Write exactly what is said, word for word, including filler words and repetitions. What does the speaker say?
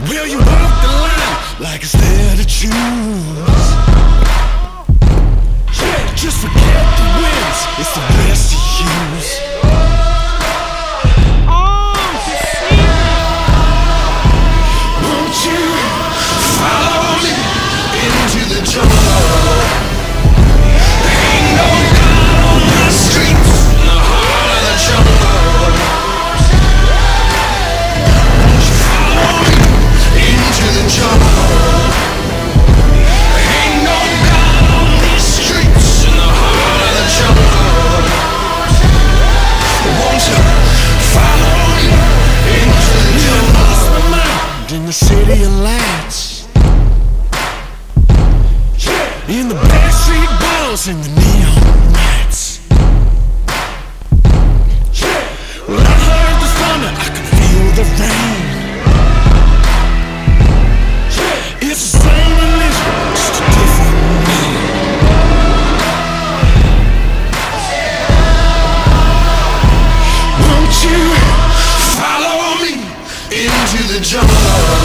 Will you walk the line like it's there to choose? Yeah, just forget the wins, it's the rest you use. Won't you follow me into the jungle? Ain't no God on the streets in the heart of the jungle. Won't you follow me into the jungle? Ain't no God on these streets in the heart of the jungle. Won't you follow me into the jungle? I lost my mind in the city of lights, in the backstreet balls and the neon lights. When I heard the thunder, I could feel the rain. It's the same religion, just a different name. Won't you follow me into the jungle?